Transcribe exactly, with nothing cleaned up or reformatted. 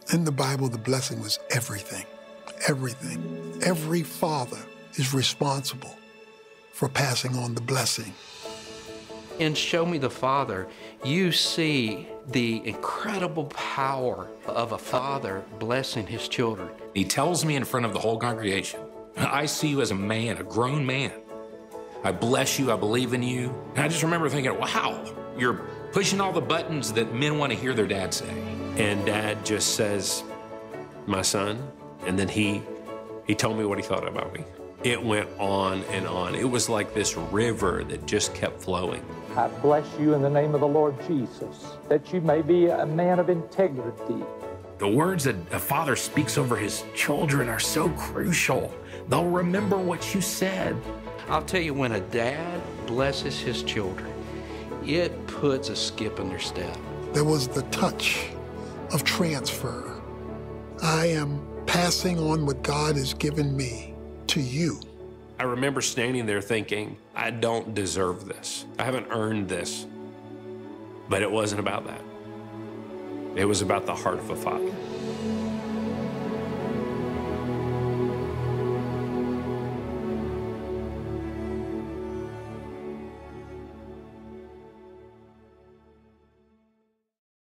In the Bible, the blessing was everything, everything. Every father is responsible for passing on the blessing. In Show Me the Father, you see the incredible power of a father blessing his children. He tells me in front of the whole congregation, I see you as a man, a grown man. I bless you, I believe in you. And I just remember thinking, wow, you're pushing all the buttons that men want to hear their dad say. And Dad just says, my son, and then he, he told me what he thought about me. It went on and on. It was like this river that just kept flowing. I bless you in the name of the Lord Jesus, that you may be a man of integrity. The words that a father speaks over his children are so crucial. They'll remember what you said. I'll tell you, when a dad blesses his children, it puts a skip in their step. There was the touch of transfer. I am passing on what God has given me to you. I remember standing there thinking, I don't deserve this. I haven't earned this. But it wasn't about that. It was about the heart of a father.